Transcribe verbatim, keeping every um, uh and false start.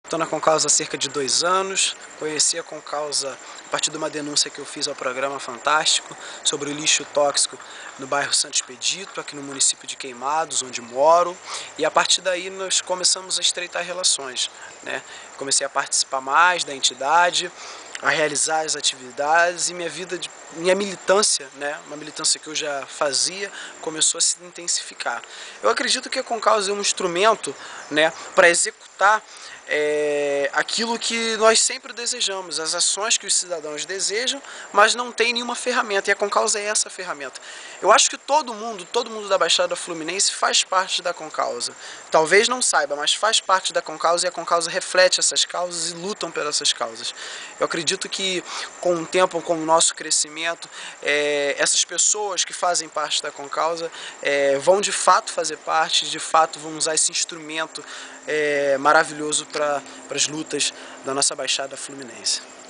Estou na Concausa há cerca de dois anos, conheci a Concausa a partir de uma denúncia que eu fiz ao programa Fantástico sobre o lixo tóxico no bairro Santo Expedito, aqui no município de Queimados, onde moro, e a partir daí nós começamos a estreitar relações, né? Comecei a participar mais da entidade, a realizar as atividades e minha vida, de, minha militância, né, uma militância que eu já fazia, começou a se intensificar. Eu acredito que a Concausa é um instrumento, né, para executar é, aquilo que nós sempre desejamos, as ações que os cidadãos desejam, mas não tem nenhuma ferramenta, e a Concausa é essa ferramenta. Eu acho que todo mundo, todo mundo da Baixada Fluminense faz parte da Concausa. Talvez não saiba, mas faz parte da Concausa, e a Concausa reflete essas causas e lutam por essas causas. Eu acredito que com o tempo, com o nosso crescimento, é, essas pessoas que fazem parte da Concausa é, vão de fato fazer parte, de fato vão usar esse instrumento é, maravilhoso para as lutas da nossa Baixada Fluminense.